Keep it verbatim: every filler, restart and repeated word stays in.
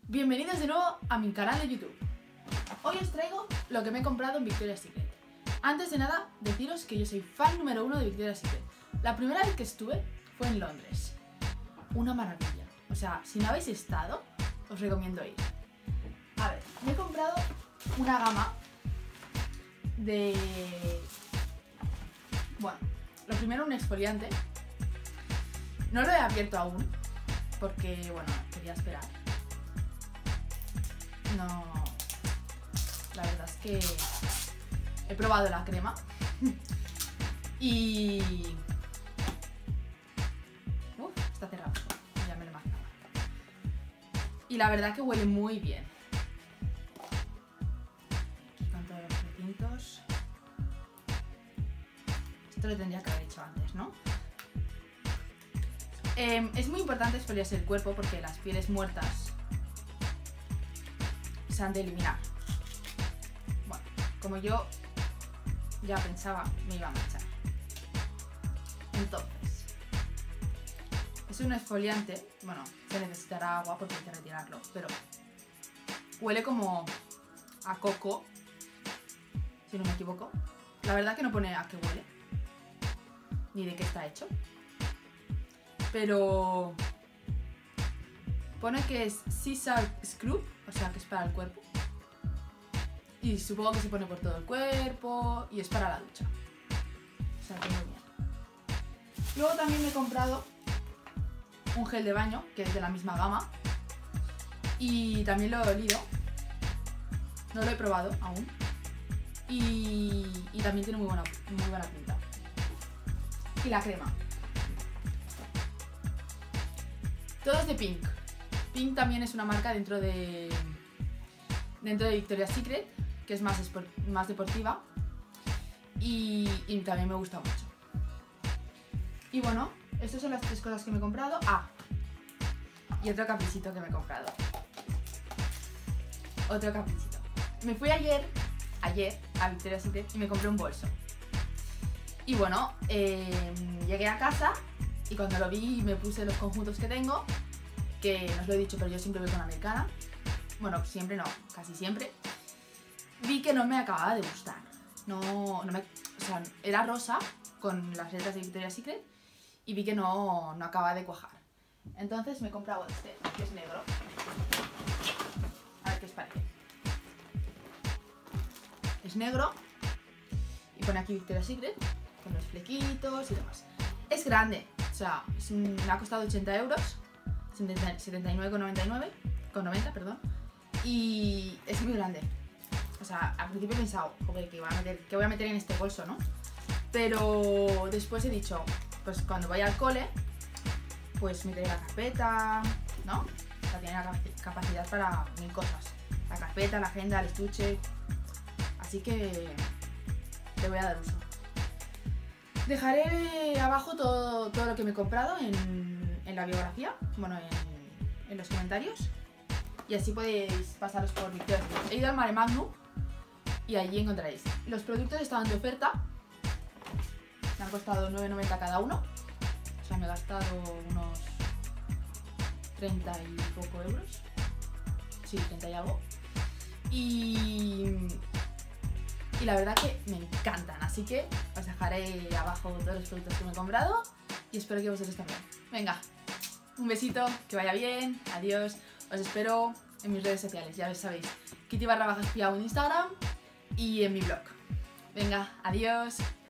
Bienvenidos de nuevo a mi canal de YouTube. Hoy os traigo lo que me he comprado en Victoria's Secret. Antes de nada, deciros que yo soy fan número uno de Victoria's Secret. La primera vez que estuve fue en Londres. Una maravilla. O sea, si no habéis estado, os recomiendo ir. A ver, me he comprado una gama de... Bueno, lo primero un exfoliante. No lo he abierto aún, porque, bueno, quería esperar. No... La verdad es que he probado la crema y... Uf, está cerrado, ya me lo imaginaba. Y la verdad que huele muy bien. Aquí con todos los recintos. Esto lo tendría que haber hecho antes, ¿no? Eh, es muy importante exfoliarse el cuerpo porque las pieles muertas se han de eliminar. Bueno, como yo ya pensaba, me iba a manchar. Entonces, es un exfoliante. Bueno, se necesitará agua porque hay que retirarlo, pero huele como a coco, si no me equivoco. La verdad que no pone a qué huele ni de qué está hecho, pero pone que es Sea Salt Scrub, o sea que es para el cuerpo. Y supongo que se pone por todo el cuerpo y es para la ducha. O sea que muy bien. Luego también me he comprado un gel de baño, que es de la misma gama. Y también lo he olido. No lo he probado aún. Y, y también tiene muy buena, muy buena pinta. Y la crema. Todo es de Pink. Pink también es una marca dentro de dentro de Victoria's Secret, que es más, más deportiva y, y también me gusta mucho. Y bueno, estas son las tres cosas que me he comprado. Ah, y otro caprichito que me he comprado. Otro caprichito. Me fui ayer, ayer a Victoria's Secret y me compré un bolso. Y bueno, eh, llegué a casa y cuando lo vi me puse los conjuntos que tengo, que no os lo he dicho, pero yo siempre voy con americana. Bueno, siempre no, casi siempre. Vi que no me acababa de gustar. No, no me, o sea, era rosa con las letras de Victoria's Secret y vi que no, no acababa de cuajar. Entonces me he comprado este, que es negro. A ver qué os parece. Es negro y pone aquí Victoria's Secret con los flequitos y demás. Es grande, o sea, es un, me ha costado ochenta euros, setenta y nueve con noventa y nueve, con noventa, perdón, y es muy grande. O sea, al principio he pensado, joder, ¿qué voy a meter, qué voy a meter en este bolso, no? Pero después he dicho, pues cuando vaya al cole, pues meteré la carpeta, ¿no? O sea, tiene la capacidad para mil cosas. La carpeta, la agenda, el estuche. Así que le voy a dar uso. Dejaré abajo todo, todo lo que me he comprado en, en la biografía, bueno, en, en los comentarios. Y así podéis pasaros por Victoria's Secret. He ido al Mare Magnum y allí encontraréis. Los productos estaban de oferta. Me han costado nueve noventa cada uno. O sea, me he gastado unos treinta y poco euros. Sí, treinta y algo. Y... Y la verdad que me encantan, así que os dejaré abajo todos los productos que me he comprado y espero que vosotros también. Venga, un besito, que vaya bien, adiós. Os espero en mis redes sociales, ya sabéis, Kitty barra baja espiao en Instagram y en mi blog. Venga, adiós.